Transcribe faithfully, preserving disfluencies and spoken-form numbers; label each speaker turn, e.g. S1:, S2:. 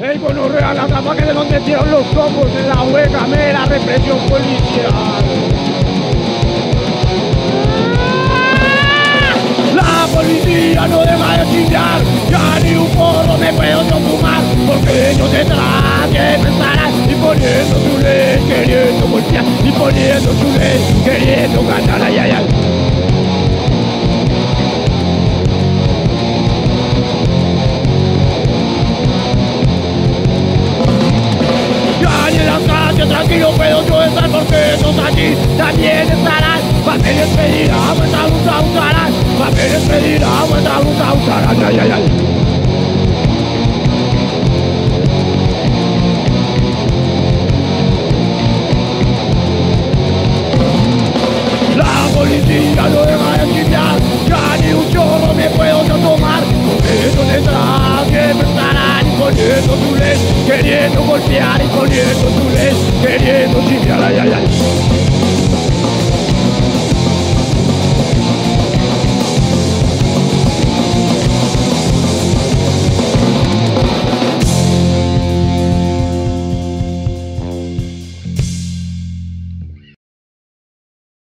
S1: El bono real, la capa que de donde metieron los copos en la hueca, me la represión policial. La policía no deja de chillar, ya ni un porro me puedo yo fumar, porque ellos detrás que pensarán y poniendo su ley, queriendo golpear, y poniendo su ley, queriendo ganar, ay, ay, ay. Tranquilo puedo yo estar porque estos allí también estarán. Papeles pedirán, vuestra lucha usarán. Papeles pedirán, vuestra lucha usarán. Ay, ay, ay. La policía no deja de chillar, ya ni un chorro me puedo yo tomar, porque ellos detrás siempre estarán y poniendo su ley, queriendo golpear y poniendo su ley, queriendo chillar, ay, ay, ay.